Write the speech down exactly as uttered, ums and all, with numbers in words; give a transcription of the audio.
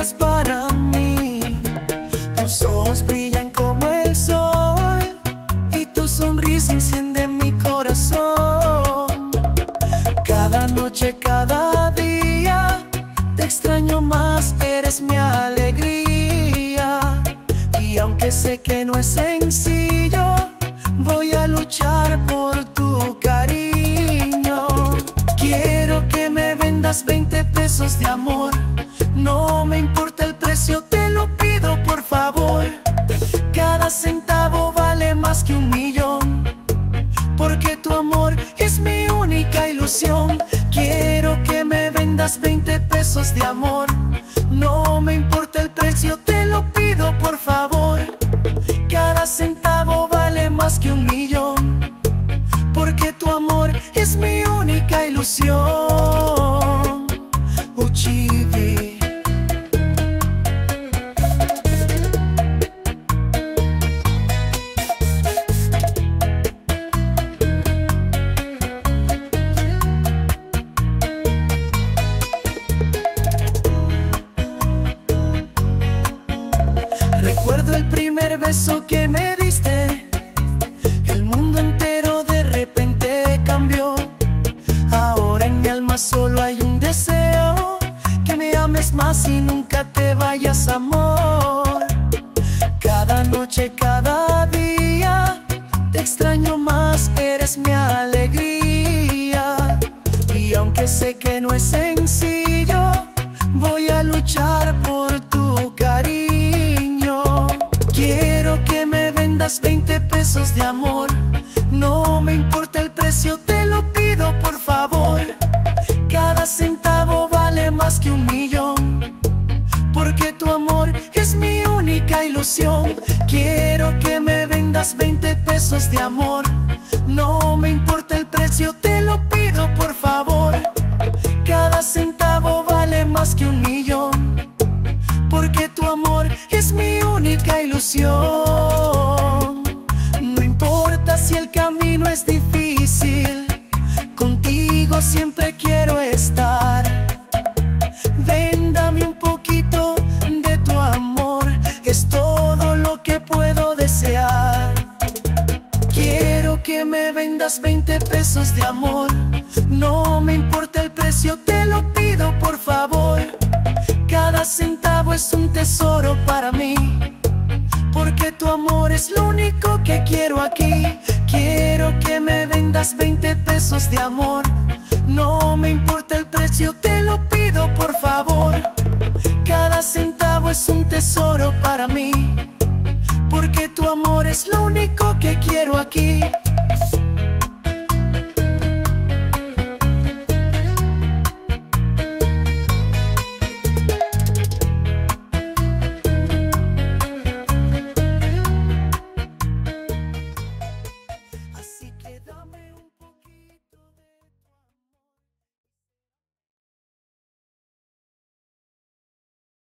eras para mí. Tus ojos brillan como el sol y tu sonrisa enciende mi corazón. Cada noche, cada día te extraño más, eres mi alegría. Y aunque sé que no es sencillo, voy a luchar por tu cariño. Quiero que me vendas veinte pesos de amor. No me importa el precio, te lo pido por favor. Cada centavo vale más que un millón, porque tu amor es mi única ilusión. Quiero que me vendas veinte pesos de amor. No me importa el precio, te lo pido por favor. Cada centavo vale más que un millón, porque tu amor es mi única ilusión. Uchibi. Recuerdo el primer beso que me diste. El mundo entero de repente cambió. Ahora en mi alma solo hay un deseo: que me ames más y nunca te vayas, amor. Cada noche, cada día te extraño más, eres mi alegría. Y aunque sé que no es sencillo, voy a luchar por tu cariño. Quiero que me vendas veinte pesos de amor. No me importa el precio, te lo pido por favor. Cada centavo vale más que un millón, porque tu amor es mi única ilusión. Quiero que me vendas veinte pesos de amor. No me importa el precio, te lo pido por favor. Cada centavo vale más que un millón, porque tu amor es mi única ilusión. No importa si el camino es difícil, contigo siempre quiero estar. Ven, dame un poquito de tu amor, es todo lo que puedo desear. Quiero que me vendas veinte pesos de amor. No me importa el precio, te lo pido por favor. Cada centavo es un tesoro para mí, porque tu amor es lo único que quiero aquí. Quiero que me vendas veinte pesos de amor. No me importa el precio, te lo pido por favor. Cada centavo es un tesoro para mí, porque tu amor es lo único que quiero aquí.